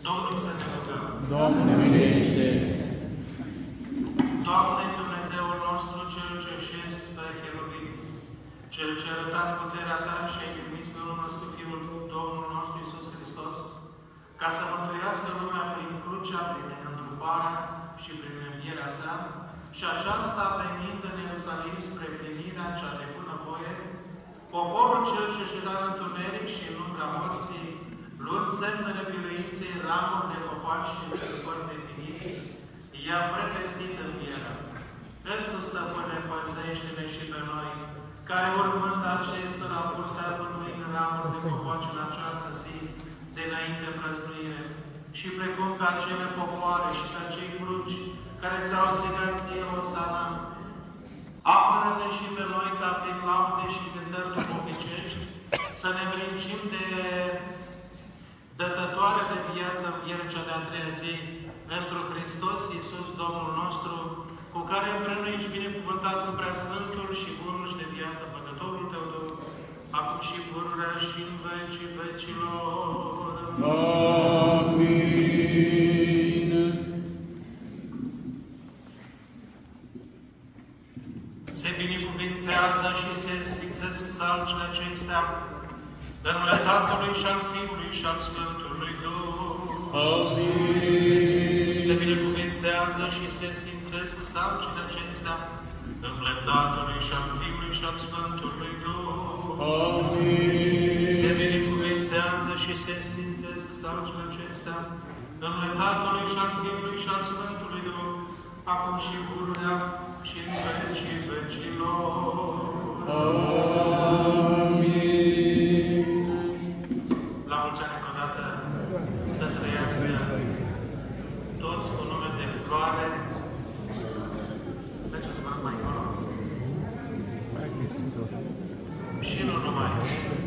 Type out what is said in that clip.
Domnul să ne rugăm. Doamne, miluiește! Doamne, Dumnezeul nostru, Cel ce șezi pe cherubim, Cel ce a arătat puterea Ta și ai trimis pe Unul nostru Fiul, Domnul nostru Iisus Hristos, ca să mântuiască lumea prin crucea, prin întruparea și prin învierea Sa, și aceasta venind în Ierusalim spre plinirea cea de bună voie, poporul cel ce ședea în întuneric și în umbra morții, luând semnele biruinței, ramuri de copaci și scăpări de finirii, i-a prevestit învierea. Însuși, Stăpâne, păzește-ne și pe noi, care urmând acestor au purtat mântuind ramuri de copaci în această zi, de înainte prăznuire, și precum pe acele popoare și pe acei cruci, care ți-au strigat ție, Osana, apără-ne și pe noi ca prin laude și cântări duhovnicești, să ne îngrijim de dătătoarea de viață în viercea de-a treia zi, pentru Hristos Iisus, Domnul nostru, cu care împreună ești binecuvântat cu Preasfântul și bunul și de viață Păcătorul Tău, acum și pururea și în vecii vecilor. Amin. Se binecuvintează și se sfințesc salcile acestea în numele Tatălui și al Fiului și al Sfântului Duh. Amin. Se binecuvintează și se sfințesc salcile acestea în numele Tatălui și al Fiului și al Sfântului Duh. Amin. Se binecuvintează și se sfințesc salcile acestea în numele Tatălui și al Fiului și al Sfântului Duh, acum și pururea și în vecii vecilor. Amin. La mulți ani, încă o dată, să trăiască toți cu nume de floare. Mergeți să vă mai încolo. Și nu numai.